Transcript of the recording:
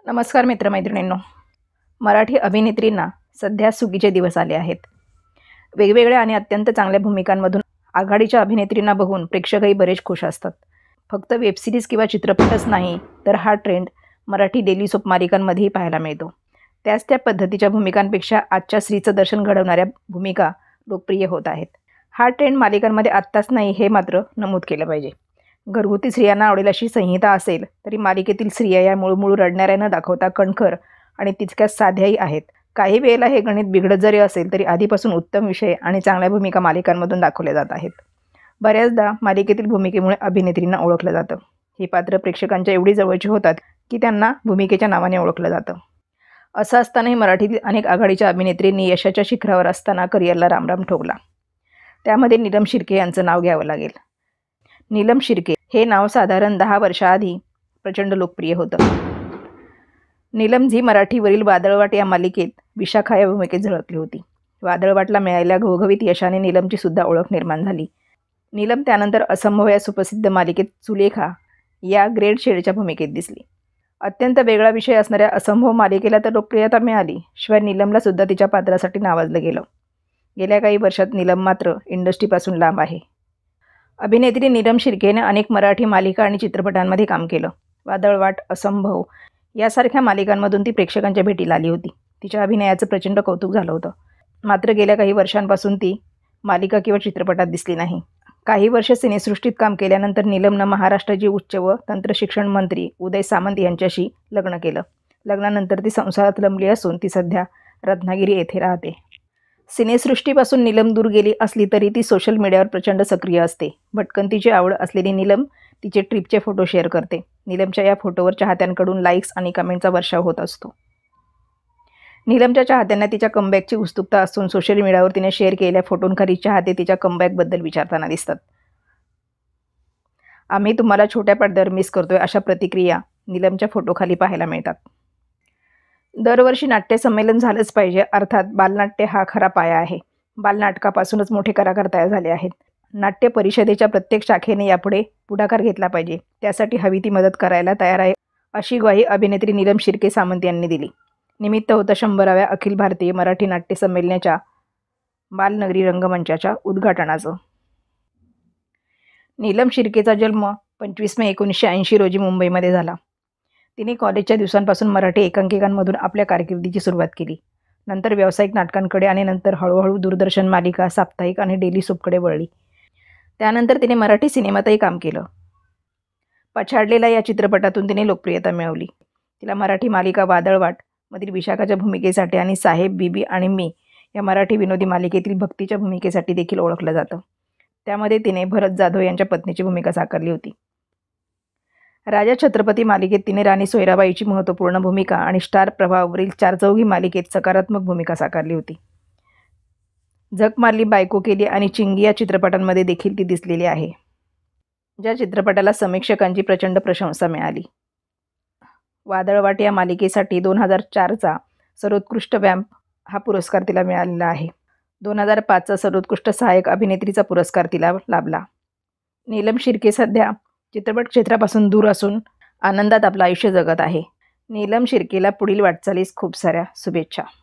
नमस्कार मित्रमैत्रिणींनो. मराठी अभिनेत्रींना सध्या सुगीचे दिवस आले आहेत. वेगवेगळ्या आणि अत्यंत चांगल्या भूमिकांमधून आघाडीच्या अभिनेत्रींना बघून प्रेक्षकही बरेच खुश असतात. फक्त वेबसिरीज किंवा चित्रपटच नाही, तर हा ट्रेंड मराठी डेली सोप मालिकांमध्येही पाहायला मिळतो. त्याच त्या पद्धतीच्या भूमिकांपेक्षा आजच्या स्त्रीचं दर्शन घडवणाऱ्या भूमिका लोकप्रिय होत आहेत. हा ट्रेंड मालिकांमध्ये आत्ताच नाही, हे मात्र नमूद केलं पाहिजे. घरगुती स्त्रियांना आवडेल अशी संहिता असेल, तरी मालिकेतील स्त्रिया या मुळमुळ रडणाऱ्या न दाखवता कणखर आणि तितक्याच साध्याही आहेत. काही वेळेला हे गणित बिघडत जरी असेल, तरी आधीपासून उत्तम विषय आणि चांगल्या भूमिका मालिकांमधून दाखवल्या जात आहेत. बऱ्याचदा मालिकेतील भूमिकेमुळे अभिनेत्रींना ओळखलं जातं. ही पात्र प्रेक्षकांच्या एवढी जवळची होतात की त्यांना भूमिकेच्या नावाने ओळखलं जातं. असं असतानाही मराठीतील अनेक आघाडीच्या अभिनेत्रींनी यशाच्या शिखरावर असताना करिअरला रामराम ठोकला. त्यामध्ये नीलम शिर्के यांचं नाव घ्यावं लागेल. नीलम शिर्के हे नाव साधारण 10 वर्षाआधी प्रचंड लोकप्रिय होतं. नीलम झी मराठीवरील वादळवाट या मालिकेत विशाखा या भूमिकेत झळकली होती. वादळवाटला मिळालेल्या घवघवीत यशाने नीलमची सुद्धा ओळख निर्माण झाली. नीलम त्यानंतर असंभव या सुप्रसिद्ध मालिकेत सुलेखा या ग्रेड शेडच्या भूमिकेत दिसली. अत्यंत वेगळा विषय असणाऱ्या असंभव मालिकेला तर लोकप्रियता मिळाली, शिवाय नीलमला सुद्धा तिच्या पात्रासाठी नावाजलं गेलं. गेल्या काही वर्षात नीलम मात्र इंडस्ट्रीपासून लांब आहे. अभिनेत्री नीलम शिर्केने अनेक मराठी मालिका आणि चित्रपटांमध्ये काम केलं. वादळवाट, असंभव यासारख्या मालिकांमधून ती प्रेक्षकांच्या भेटीला आली होती. तिच्या अभिनयाचं प्रचंड कौतुक झालं होतं. मात्र गेल्या काही वर्षांपासून ती मालिका किंवा चित्रपटात दिसली नाही. काही वर्ष सिनेसृष्टीत काम केल्यानंतर नीलमनं महाराष्ट्राचे उच्च व तंत्रशिक्षण मंत्री उदय सामंत यांच्याशी लग्न केलं. लग्नानंतर ती संसारात रमली असून ती सध्या रत्नागिरी येथे राहते. सिनेसृष्टीपासून नीलम दूर गेली असली तरी ती सोशल मीडियावर प्रचंड सक्रिय असते. भटकंतीची आवड असलेली नीलम तिचे ट्रिपचे फोटो शेअर करते. नीलमच्या या फोटोवर चाहत्यांकडून लाईक्स आणि कमेंटचा वर्षाव होत असतो. नीलमच्या चाहत्यांना तिच्या कमबॅकची उत्सुकता असून सोशल मीडियावर तिने शेअर केलेल्या फोटोंखाली चाहते तिच्या कमबॅकबद्दल विचारताना दिसतात. आम्ही तुम्हाला छोट्या पडद्यावर मिस करतोय, अशा प्रतिक्रिया नीलमच्या फोटोखाली पाहायला मिळतात. दरवर्षी नाट्य संमेलन झालंच पाहिजे, अर्थात बालनाट्य हा खरा पाया आहे. बालनाटकापासूनच मोठे कलाकार तयार झाले आहेत. नाट्य परिषदेच्या प्रत्येक शाखेने यापुढे पुढाकार घेतला पाहिजे. त्यासाठी हवी ती मदत करायला तयार आहे, अशी ग्वाही अभिनेत्री नीलम शिर्के सामंत यांनी दिली. निमित्त होतं 100व्या अखिल भारतीय मराठी नाट्य संमेलनाच्या बालनगरी रंगमंचाच्या उद्घाटनाचं. नीलम शिर्केचा जन्म 25 मे 1980 रोजी मुंबईमध्ये झाला. तिने कॉलेजच्या दिवसांपासून मराठी एकांकिकांमधून आपल्या कारकिर्दीची सुरुवात केली. नंतर व्यावसायिक नाटकांकडे आणि नंतर हळूहळू दूरदर्शन मालिका, साप्ताहिक आणि डेली सोपकडे वळली. त्यानंतर तिने मराठी सिनेमातही काम केलं. पछाडलेला या चित्रपटातून तिने लोकप्रियता मिळवली. तिला मराठी मालिका वादळवाट मधील विशाखाच्या भूमिकेसाठी आणि साहेब, बीबी आणि मी या मराठी विनोदी मालिकेतील भक्तीच्या भूमिकेसाठी देखील ओळखलं जातं. त्यामध्ये तिने भरत जाधव यांच्या पत्नीची भूमिका साकारली होती. राजा छत्रपती मालिकेत तिने राणी सोयराबाईची महत्त्वपूर्ण भूमिका आणि स्टार प्रभाववरील चारचौघी मालिकेत सकारात्मक भूमिका साकारली होती. झक मारली, बायको केली आणि चिंगी या चित्रपटांमध्ये देखील ती दिसलेली आहे, ज्या चित्रपटाला समीक्षकांची प्रचंड प्रशंसा मिळाली. वादळवाट या मालिकेसाठी 2004चा सर्वोत्कृष्ट वॅम्प हा पुरस्कार तिला मिळालेला आहे. 2005चा सर्वोत्कृष्ट सहाय्यक अभिनेत्रीचा पुरस्कार तिला लाभला. नीलम शिर्के सध्या चित्रपट क्षेत्रापासून दूर असून आनंदात आपलं आयुष्य जगत आहे. नीलम शिर्केला पुढील वाटचालीस खूप साऱ्या शुभेच्छा.